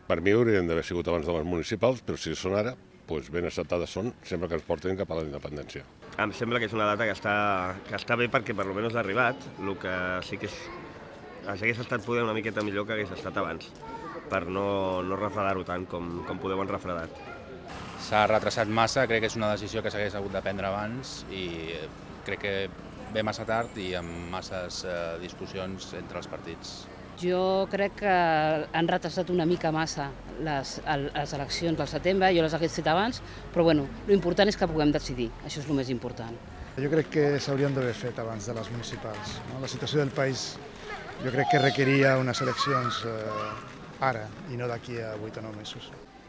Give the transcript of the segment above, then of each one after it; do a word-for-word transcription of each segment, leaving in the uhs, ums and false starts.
Per mi haurien d'haver sigut abans de les municipals, però si són ara, doncs ben acceptades són, sempre que ens portin cap a la independència. Em sembla que és una data que està, que està bé perquè per almenys ha arribat, el que sí que és, hagués estat poder una miqueta millor que hagués estat abans, per no, no refredar-ho tant com, com podeu han refredat. S'ha retrasat massa, crec que és una decisió que s'hagués hagut de prendre abans i crec que ve massa tard i amb masses eh, discussions entre els partits. Jo crec que han retrasat una mica massa les, les eleccions del setembre, jo les hagués fet abans, però bueno, l'important és que puguem decidir, això és el més important. Jo crec que s'haurien d'haver fet abans de les municipals. No? La situació del país jo crec que requeria unes eleccions eh, ara i no d'aquí a vuit o nou mesos.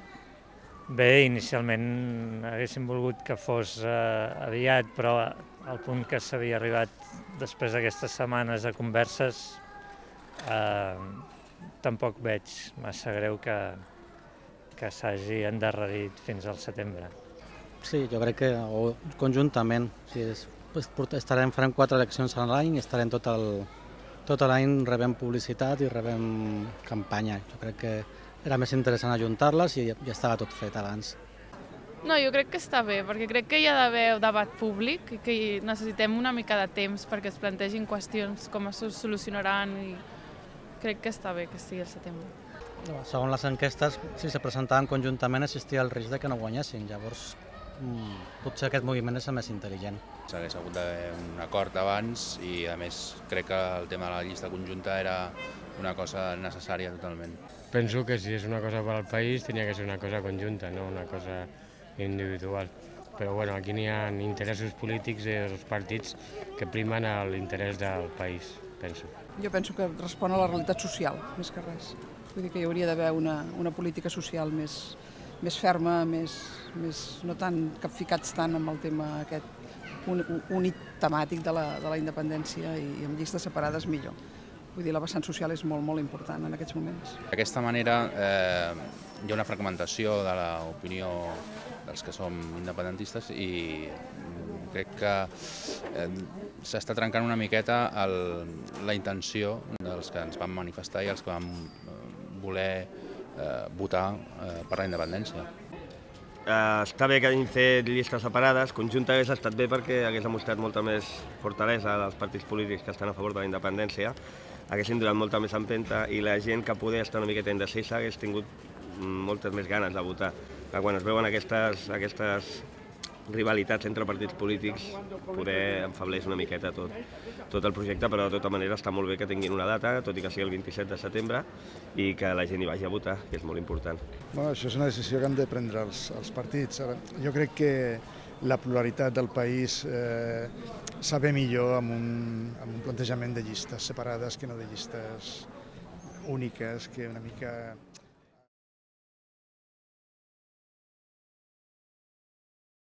Bé, inicialment haguéssim volgut que fos eh, aviat, però al punt que s'havia arribat després d'aquestes setmanes de converses eh, tampoc veig massa greu que, que s'hagi endarrerit fins al setembre. Sí, jo crec que o conjuntament. Sí, és, estarem, farem quatre eleccions a l'any i estarem tot el, tot l'any rebent publicitat i rebent campanya. Jo crec que era més interessant ajuntar-les i ja estava tot fet abans. No, jo crec que està bé, perquè crec que hi ha d'haver debat públic i que necessitem una mica de temps perquè es plantegin qüestions com es solucionaran i crec que està bé que estigui al setembre. No, segons les enquestes, si se presentaven conjuntament existia el risc de que no guanyessin, llavors mmm, potser aquest moviment és el més intel·ligent. S'hagués hagut d'haver un acord abans i a més crec que el tema de la llista conjunta era una cosa necessària totalment. Penso que si és una cosa per al país tenia que ser una cosa conjunta, no una cosa individual. Però bueno, aquí n'hi ha interessos polítics i els partits que primen l'interès del país, penso. Jo penso que respon a la realitat social, més que res. Vull dir que hi hauria d'haver una, una política social més, més ferma, més, més, no tan capficats tant amb el tema aquest únic temàtic de la, de la independència i amb llistes separades millor. Vull dir, la vessant social és molt, molt important en aquests moments. D'aquesta manera eh, hi ha una fragmentació de l'opinió dels que som independentistes i crec que eh, s'està trencant una miqueta el, la intenció dels que ens vam manifestar i els que vam voler eh, votar eh, per la independència. Uh, està bé que hagin fet llistes separades, conjunta hagués estat bé perquè hagués demostrat molta més fortalesa dels partits polítics que estan a favor de la independència, haguessin donat molta més empenta i la gent que poder estar una miqueta indecisa hagués tingut moltes més ganes de votar. Que quan es veuen aquestes, aquestes rivalitats entre partits polítics poder enfableix una miqueta tot, tot el projecte, però de tota manera està molt bé que tinguin una data, tot i que sigui el vint-i-set de setembre, i que la gent hi vagi a votar, que és molt important. Bueno, això és una decisió que han de prendre els, els partits. Ara, jo crec que la pluralitat del país eh, s'ha millor amb un, amb un plantejament de llistes separades que no de llistes úniques, que una mica